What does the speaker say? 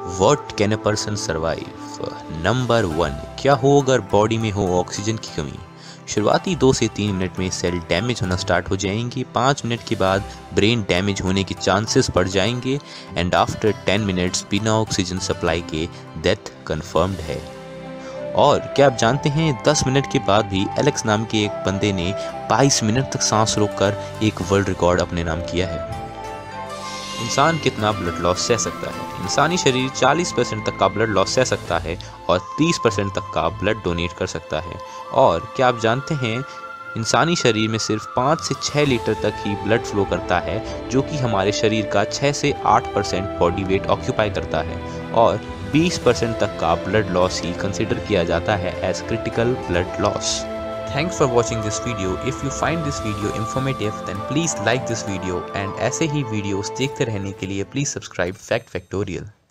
What can a person survive? Number 1, क्या हो अगर बॉडी में हो ऑक्सीजन की कमी। शुरुआती 2 से 3 मिनट में सेल डैमेज होना स्टार्ट हो जाएंगे। 5 मिनट के बाद ब्रेन डैमेज होने के चांसेस बढ़ जाएंगे एंड आफ्टर 10 मिनट्स बिना ऑक्सीजन सप्लाई के डेथ कंफर्म्ड है। और क्या आप जानते हैं 10 मिनट के बाद भी एलेक्स नाम के एक बंदे ने 22 मिनट तक सांस रोककर एक वर्ल्ड रिकॉर्ड अपने नाम किया है। इंसान कितना ब्लड लॉस सह सकता है? इंसानी शरीर 40% तक का ब्लड लॉस सह सकता है और 30% तक का ब्लड डोनेट कर सकता है। और क्या आप जानते हैं इंसानी शरीर में सिर्फ 5 से 6 लीटर तक ही ब्लड फ्लो करता है, जो कि हमारे शरीर का 6 से 8% बॉडी वेट ऑक्यूपाई करता है। और 20% तक का ब्लड लॉस ही कंसिडर किया जाता है as critical blood loss. Thanks for watching this video. If you find this video informative, then please like this video and ऐसे ही वीडियोस देखते रहने के लिए please subscribe Fact Factorial।